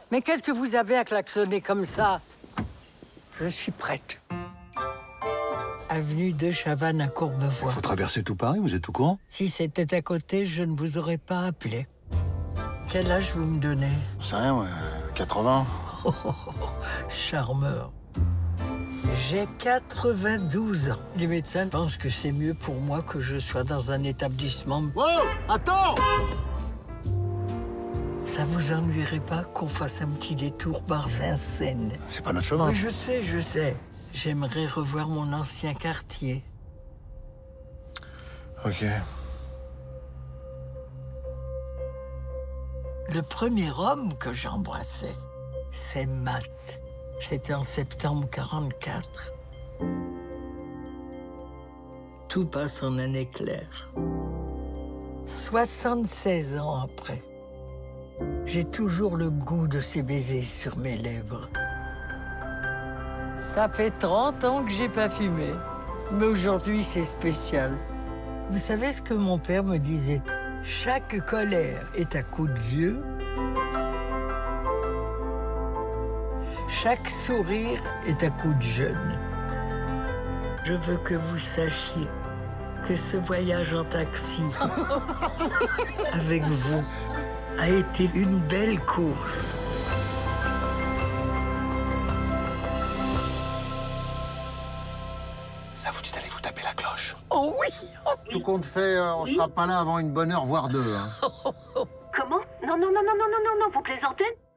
Mais qu'est-ce que vous avez à klaxonner comme ça? Je suis prête. Avenue de Chavannes à Courbevoie. Il faut traverser tout Paris, vous êtes au courant? Si c'était à côté, je ne vous aurais pas appelé. Quel âge vous me donnez? C'est rien, ouais. 80. Charmeur. J'ai 92 ans. Les médecins pensent que c'est mieux pour moi que je sois dans un établissement. Wow! Attends! Ça vous ennuierait pas qu'on fasse un petit détour par Vincennes? C'est pas notre chemin. Oui, je sais. J'aimerais revoir mon ancien quartier. Ok. Le premier homme que j'embrassais, c'est Matt. C'était en septembre 44. Tout passe en un éclair. 76 ans après, j'ai toujours le goût de ses baisers sur mes lèvres. Ça fait 30 ans que j'ai pas fumé, mais aujourd'hui c'est spécial. Vous savez ce que mon père me disait? Chaque colère est à coup de vieux. Chaque sourire est à coup de jeune. Je veux que vous sachiez que ce voyage en taxi avec vous a été une belle course. Ça vous dit d'aller vous taper la cloche? Oh oui, oh oui. Tout compte fait, on sera pas là avant une bonne heure, voire deux. Comment? Non, vous plaisantez?